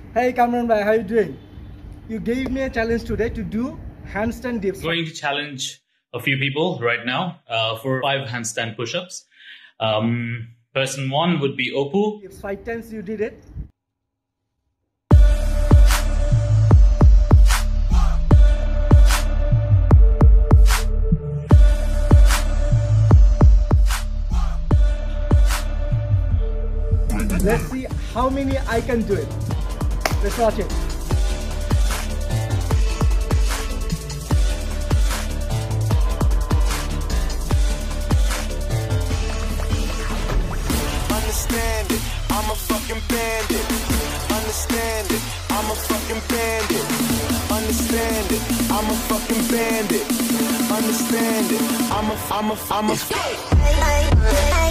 Hey Kamran bhai, how you doing? You gave me a challenge today to do handstand dips. Going to challenge a few people right now for 5 handstand push-ups. Person 1 would be Opu. If 5 times you did it. Let's see how many I can do it. Let's watch it. Understand it, I'm a fucking bandit. Understand it, I'm a fucking bandit. Understand it, I'm a fucking bandit. Understand it, I'm a